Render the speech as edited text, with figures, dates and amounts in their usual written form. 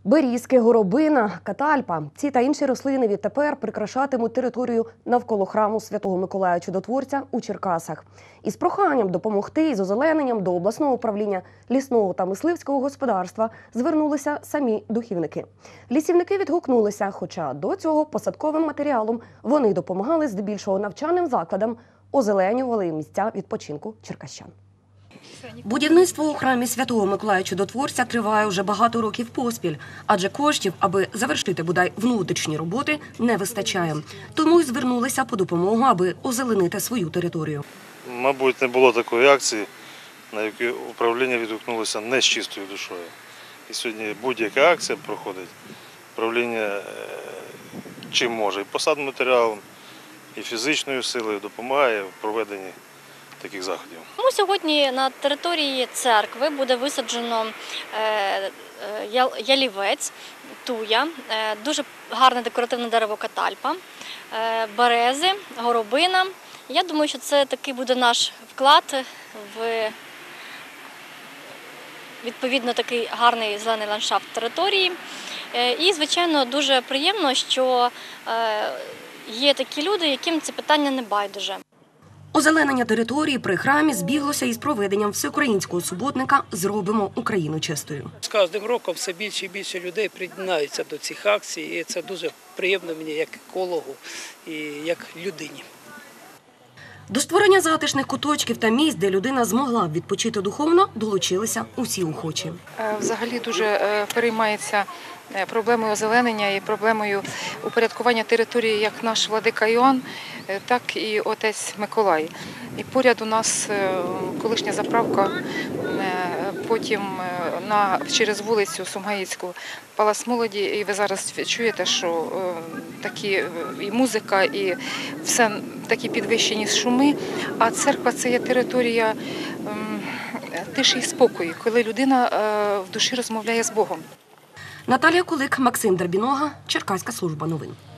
Берізки, горобина, катальпа – ці та інші рослини відтепер прикрашатимуть територію навколо храму Святого Миколая Чудотворця у Черкасах. Із проханням допомогти із озелененням до обласного управління лісного та мисливського господарства звернулися самі духівники. Лісівники відгукнулися, хоча до цього посадковим матеріалом вони допомагали здебільшого навчальним закладам, озеленювали місця відпочинку черкащан. Будівництво у храмі Святого Миколая Чудотворця триває вже багато років поспіль, адже коштів, аби завершити бодай внутрішні роботи, не вистачає. Тому й звернулися по допомогу, аби озеленити свою територію. Мабуть, не було такої акції, на яку управління відгукнулося не з чистою душою. І сьогодні будь-яка акція проходить, управління чим може, і посадним матеріалом, і фізичною силою допомагає в проведенні таких заходів. Сьогодні на території церкви буде висаджено ялівець, туя, дуже гарне декоративне дерево катальпа, берези, горобина. Я думаю, що це такий буде наш вклад в відповідно такий гарний зелений ландшафт території. І, звичайно, дуже приємно, що є такі люди, яким це питання не байдуже. Озеленення території при храмі збіглося із проведенням всеукраїнського суботника «Зробимо Україну чистою». З кожним роком все більше і більше людей приєднаються до цих акцій, і це дуже приємно мені як екологу і як людині. До створення затишних куточків та місць, де людина змогла відпочити духовно, долучилися усі охочі. Взагалі дуже переймається проблемою озеленення і проблемою упорядкування території як наш владика Іоанн, так і отець Миколай. І поряд у нас колишня заправка, потім через вулицю Сумгаїцьку Палац молоді, і ви зараз чуєте, що такі і музика, і все такі підвищені шуми, а церква – це є територія тиші і спокою, коли людина в душі розмовляє з Богом. Наталія Кулик, Максим Дербінога, Черкаська служба новин.